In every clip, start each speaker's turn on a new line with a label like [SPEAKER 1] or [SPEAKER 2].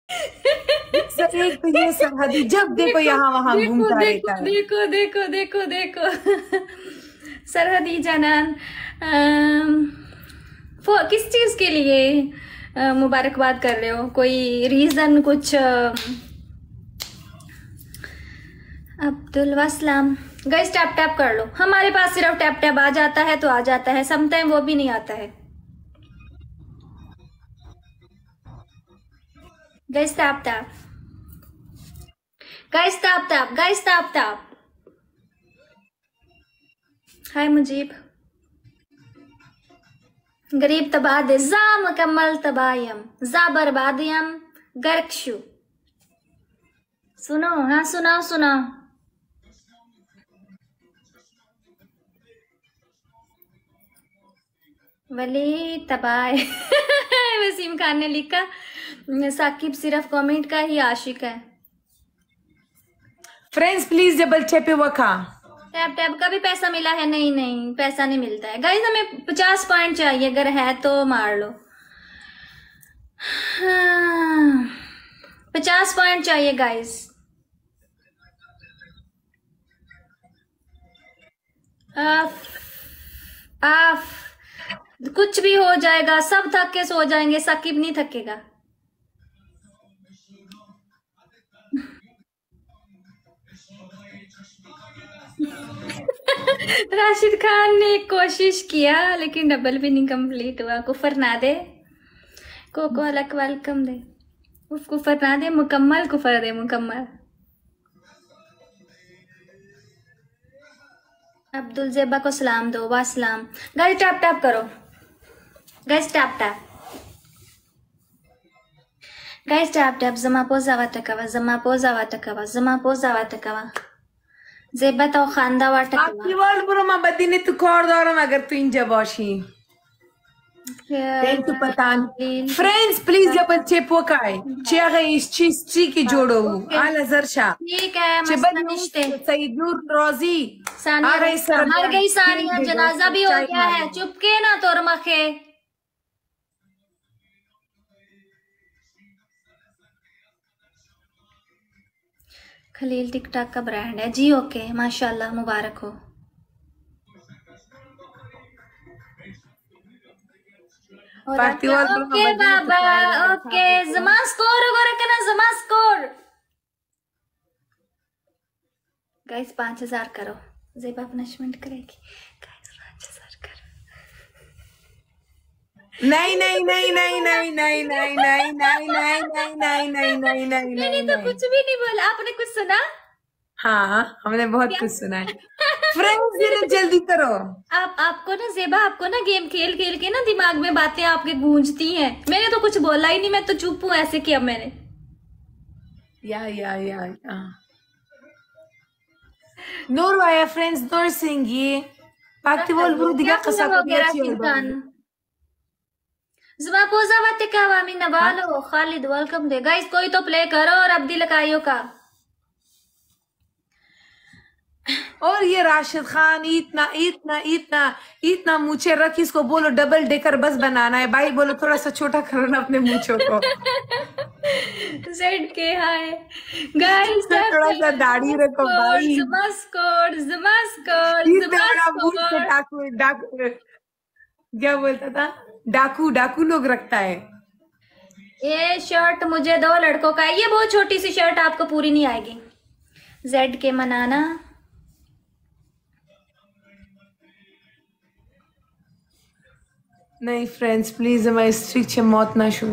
[SPEAKER 1] एक तो ये सरहदी जब देखो यहाँ वहां
[SPEAKER 2] देखो
[SPEAKER 1] घूमता
[SPEAKER 2] देखो
[SPEAKER 1] रहता है।
[SPEAKER 2] देखो देखो देखो देखो। सरहदी जनान, किस चीज के लिए मुबारकबाद कर रहे हो? कोई रीजन कुछ? अब्दुल वसलाम। गाइस टैप टैप कर लो, हमारे पास सिर्फ टैप टैप आ जाता है तो आ जाता है, समटाइम वो भी नहीं आता है। Guys tap tap, guys tap tap, guys tap tap. Hi Mujeeb. गरीब तबाद जा मुकम्मल तबायम जा बर्बादियम गर्कशु। सुनो, हाँ सुनाओ सुनाओ। वली तबाय। वसीम खान ने लिखा साकिब सिर्फ कमेंट का ही आशिक है।
[SPEAKER 1] फ्रेंड्स प्लीज डबल चेपे वखा।
[SPEAKER 2] टैप टैप का भी पैसा मिला है? नहीं नहीं, पैसा नहीं मिलता है गाइस, हमें 50 पॉइंट चाहिए, अगर है तो मार लो। 50 पॉइंट चाहिए गाइस। आफ आफ, कुछ भी हो जाएगा, सब थक के सो जाएंगे, साकिब नहीं थकेगा। राशिद खान ने कोशिश किया लेकिन डबल भी नहीं कंप्लीट हुआ। कुफर ना दे, को अलग वेलकम दे, कुफर ना दे, मुकम्मल कुफर दे, मुकम्मल। अब्दुल जेबा को सलाम दो, वासलाम। गाइस टैप टैप करो, guys tap tap, guys tap tap. जमा पोजा वाटकवा, जमा पोजा वाटकवा, जमा पोजा वाटकवा। जेबा तो खांदा वाटकवा।
[SPEAKER 1] Aktival buruma badini tu kordaram agar tu inja bashi. Thank you Patan. Friends please double चेप वकाय। चेगा इस चीज की जोड़ो। आला जरशा।
[SPEAKER 2] ठीक है, मसला निश्ते।
[SPEAKER 1] सईद नूर रोजी।
[SPEAKER 2] सानिया मर गई, सानिया जनाजा भी हो गया है, चुपके ना तोर मखे। खलील टिकटॉक का ब्रांड है जी। ओके माशाल्लाह, मुबारक हो। ओके बाबा, ओके। जमा स्कोर ना, जमा स्कोर। गाइस 5000 करो, जेबा पनिशमेंट करेगी। गाइस 5000 करो।
[SPEAKER 1] नहीं नहीं नहीं नहीं नहीं नहीं नहीं नहीं नहीं नहीं नहीं नहीं नहीं नहीं नहीं
[SPEAKER 2] मैंने तो कुछ भी नहीं बोला, आपने कुछ सुना?
[SPEAKER 1] हाँ हमने बहुत कुछ सुना है। फ्रेंड्स जल्दी करो।
[SPEAKER 2] आपको ना जेबा, आपको ना गेम खेल खेल के ना दिमाग में बातें आपके गूंजती हैं। मैंने तो कुछ बोला ही नहीं, मैं तो चुप हूँ, ऐसे किया मैंने।
[SPEAKER 1] या नूर वाया फ्रेंड्स नूर सिंह ये पाकती बोल बुरु दिगा कसा को दिया चियो
[SPEAKER 2] जुमा पोजा वाते का वामी नबालो खालिद वेलकम दे। गाइस कोई तो प्ले करो और अब्दी लकाइयो का।
[SPEAKER 1] और ये राशिद खान इतना इतना इतना इतना मूछे रख, इसको बोलो डबल डेकर बस बनाना है। भाई बोलो थोड़ा सा छोटा करो ना अपने मूछों को।
[SPEAKER 2] जेड के हाय गाइस,
[SPEAKER 1] थोड़ा सा दाढ़ी रखो भाई।
[SPEAKER 2] जुमा स्कोर, जुमा स्कोर, जुमा स्कोर।
[SPEAKER 1] डाकू डाकू क्या बोलता था, डाकू डाकू लोग रखता है।
[SPEAKER 2] ये शर्ट मुझे दो लड़कों का है, ये बहुत छोटी सी शर्ट, आपको पूरी नहीं आएगी। जेड के मनाना।
[SPEAKER 1] नहीं फ्रेंड्स प्लीज हमारी स्ट्रीट से मौत ना शू।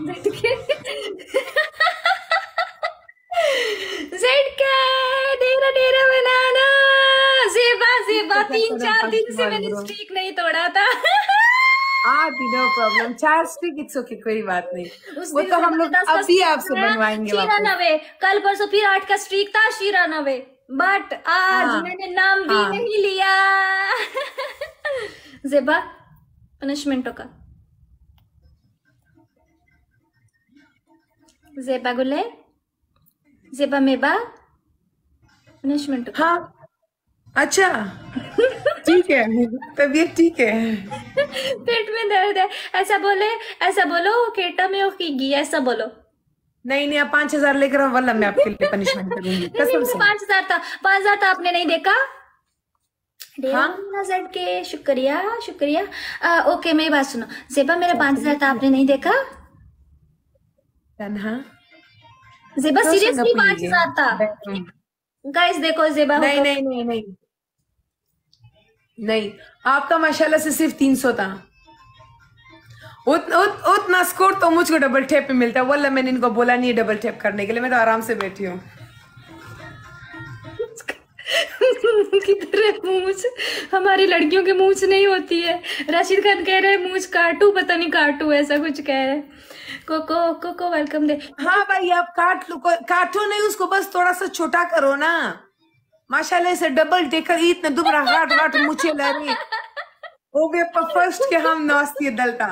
[SPEAKER 2] जेड का डेरा डेरा बनाना। जेबा जेबा 3-4 दिन से मैंने स्ट्रीक नहीं तोड़ा था।
[SPEAKER 1] No problem, 4 streak it's okay, कोई बात नहीं। वो तो हम लोग अभी आपसे बनवाएंगे वापस।
[SPEAKER 2] 93, कल परसों फिर 8 का स्ट्रीक था 93, बट आज मैंने नाम भी नहीं लिया। जेबा पनिशमेंटों का। जेबा गुले, जेबा मेबा पनिशमेंट।
[SPEAKER 1] हाँ अच्छा ठीक है, तबीयत ठीक है।
[SPEAKER 2] पेट में दर्द है, ऐसा बोले, ऐसा बोलो केटा में ओकीगी, ऐसा बोलो।
[SPEAKER 1] नहीं नहीं, आप 5,000 लेकर आओ, वल्ला मैं आपके लिए पनिशमेंट करूंगी
[SPEAKER 2] नहीं
[SPEAKER 1] कसम
[SPEAKER 2] वो
[SPEAKER 1] से।
[SPEAKER 2] 5,000 था, 5,000 था, आपने नहीं देखा।
[SPEAKER 1] हाँ
[SPEAKER 2] डेरा के शुक्रिया शुक्रिया। ओके मेरी बात सुनो जेबा, मेरा 5,000 था, आपने नहीं देखा।
[SPEAKER 1] तन्हा
[SPEAKER 2] जेबा
[SPEAKER 1] तो
[SPEAKER 2] सीरियसली
[SPEAKER 1] सिंगापुर
[SPEAKER 2] 5,000 था।
[SPEAKER 1] बेडरूम।
[SPEAKER 2] गाइस देखो जेबा
[SPEAKER 1] नहीं
[SPEAKER 2] होगा।
[SPEAKER 1] नहीं नहीं नहीं नहीं, आपका माशाल्लाह से सिर्फ 300 था। उतना स्कोर तो मुझको डबल टैप पे मिलता है, वल्ला मैंने इनको बोला नहीं है डबल टैप करने के लिए, मैं तो आराम से बैठी हूँ।
[SPEAKER 2] किधर है मूंछ, हमारी लड़कियों की मूंछ नहीं होती है। राशिद खान कह रहे हैं मूंछ काटू, पता नहीं काटू, ऐसा कुछ कह रहे हैं। कोको कोको वेलकम दे।
[SPEAKER 1] हाँ भाई आप काट लो, काटो नहीं उसको, बस थोड़ा सा छोटा करो ना। माशाल्लाह से डबल टेकर इतने दुबरा घाट घाट मुझे लगे हो गए फर्स्ट के हम नास्ती दलता।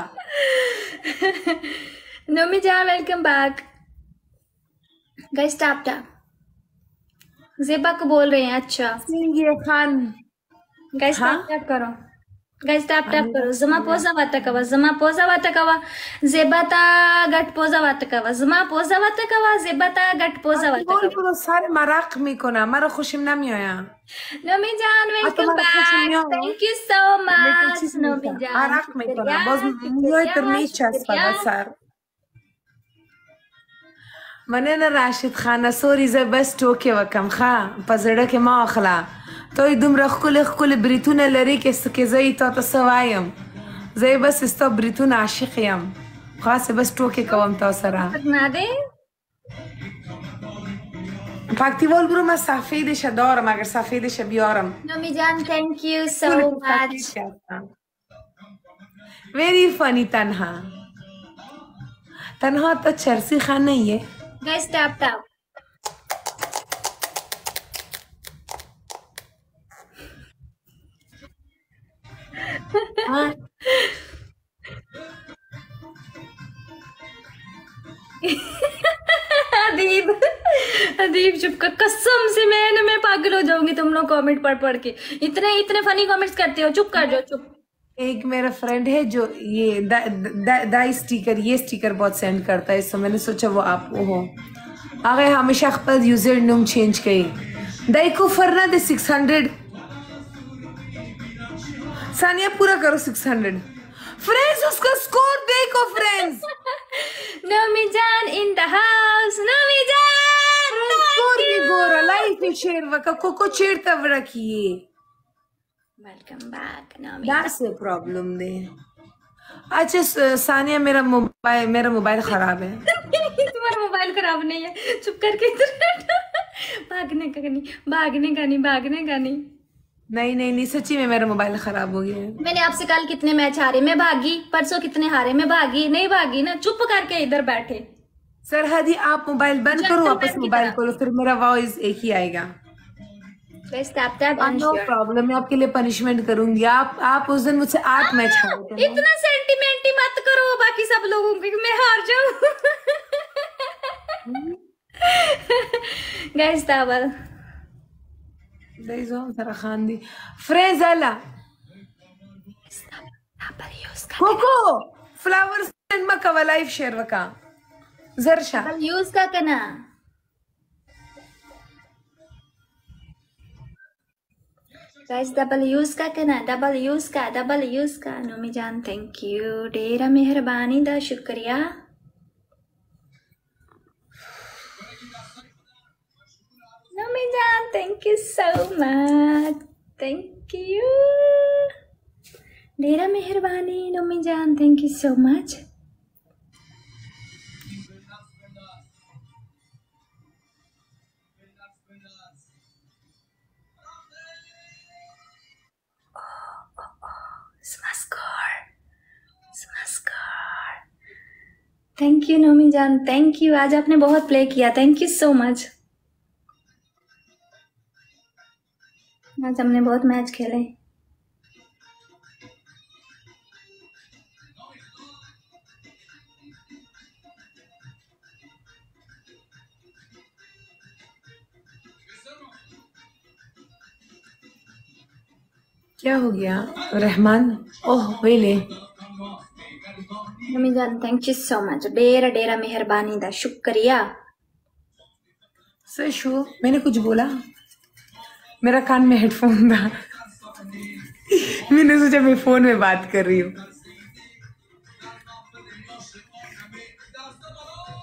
[SPEAKER 2] नोमी जान welcome back. Guys tap tap Zeba को बोल रहे हैं। अच्छा
[SPEAKER 1] सिंगे खान
[SPEAKER 2] गाइस
[SPEAKER 1] हाँ
[SPEAKER 2] टैप टैप करो, गाइस टैप टैप करो। जमा पोजा वाटकवा, जमा पोजा वाटकवा, जेबाता गट पोजा वाटकवा, जमा पोजा वाटकवा, जेबाता गट पोजा
[SPEAKER 1] बोल
[SPEAKER 2] वाटकवा।
[SPEAKER 1] बोलो सारे मराक में को ना मारा खुशिम ना मी होया
[SPEAKER 2] नोमी जान वेलकम
[SPEAKER 1] तुम्हारा खुशिम
[SPEAKER 2] बैक,
[SPEAKER 1] नहीं हो
[SPEAKER 2] थैंक यू सो
[SPEAKER 1] लेकिन
[SPEAKER 2] मच
[SPEAKER 1] चीज
[SPEAKER 2] नोमी
[SPEAKER 1] नहीं था
[SPEAKER 2] जान,
[SPEAKER 1] मराक में को ना
[SPEAKER 2] शुक्रिया
[SPEAKER 1] बस मुझे इतनी चस्पा
[SPEAKER 2] शुक्रिया।
[SPEAKER 1] सर मने ना Rashid Khan sorry ze best टोके वकम खा पजड़ा के ما अखला तो इदम रखकुल खकुल ब्रितून लरी के زي तो تسوايم زي بس استو ब्रितून عاشق يم خاص بس टोके कवम तो सरा
[SPEAKER 2] ना दे
[SPEAKER 1] فاكتي بقول برو ما سافيدش ادورم اگر سافيدش بیارم
[SPEAKER 2] नोमी जान thank you so much.
[SPEAKER 1] Very funny तन्हा तन्हा तो चर्सी खान नहीं है।
[SPEAKER 2] गाइस टैप टैप
[SPEAKER 1] हाँ
[SPEAKER 2] अदीब अदीब चुप कर, कसम से मैं पागल हो जाऊंगी तुम लोग कमेंट पढ़ पढ़ के, इतने इतने फनी कमेंट्स करते हो। चुप कर जाओ चुप।
[SPEAKER 1] एक मेरा फ्रेंड है जो ये दाई स्टिकर ये स्टिकर बहुत सेंड करता है, इससे मैंने सोचा वो आप वो हो आगे हमेशा खपत यूजर नेम चेंज करी दाई को फरना दे 600 सानिया पूरा करो 600 फ्रेंड्स उसका स्कोर देखो फ्रेंड्स
[SPEAKER 2] नोमी जान इन द हाउस, नोमी जान
[SPEAKER 1] स्कोर भी गोरा लाइफ में शेर वका कोको चेड़ तब रखिए
[SPEAKER 2] welcome back Nomi.
[SPEAKER 1] That's a problem दे। अच्छा सानिया मेरा मोबाइल खराब है।
[SPEAKER 2] तुम्हारा मोबाइल खराब नहीं है, चुप करके इधर बैठो। भागने का नहीं, भागने का नहीं, भागने का नहीं।
[SPEAKER 1] नहीं सच्ची में मेरा मोबाइल खराब हो गया है।
[SPEAKER 2] मैंने आपसे कल कितने मैच हारे मैं भागी, परसों कितने हारे मैं भागी, नहीं भागी ना, चुप करके इधर बैठे।
[SPEAKER 1] सरहदी आप मोबाइल बंद करो,
[SPEAKER 2] Gentleman
[SPEAKER 1] वापस
[SPEAKER 2] की
[SPEAKER 1] मोबाइल
[SPEAKER 2] तरह।
[SPEAKER 1] खोलो, फिर मेरा वॉइस एक ही आएगा।
[SPEAKER 2] Guys tap tap
[SPEAKER 1] no problem, मैं आपके लिए पनिशमेंट करूंगी। आप उस दिन मुझसे 8 मैच हारे थे।
[SPEAKER 2] इतना सेंटिमेंटी मत करो बाकी सब लोगों की, मैं हार जाऊं। गाइस टावल
[SPEAKER 1] Dayzon tara khandi frezala कोको फ्लावर्स मका व लाइफ शेयर वका जरशा
[SPEAKER 2] यूज का करना। गाइस डबल यूज का करना, डबल यूज का। नोमी जान थैंक यू, ढेरा मेहरबानी दा शुक्रिया। नोमी जान thank you so much, thank you, ढेरा मेहरबानी नोमी जान, thank you so much. Thank you Nomi जान, थैंक यू, आज आपने बहुत प्ले किया, थैंक यू सो मच। आज हमने बहुत मैच खेले।
[SPEAKER 1] क्या हो गया रहमान? ओह वेले
[SPEAKER 2] मम्मी जान थैंक यू सो मच, डेरा डेरा मेहरबानी दा शुक्रिया।
[SPEAKER 1] सच हो, मैंने कुछ बोला? मेरा कान में हेडफोन था। मैंने सोचा मैं फोन में बात कर रही हूँ।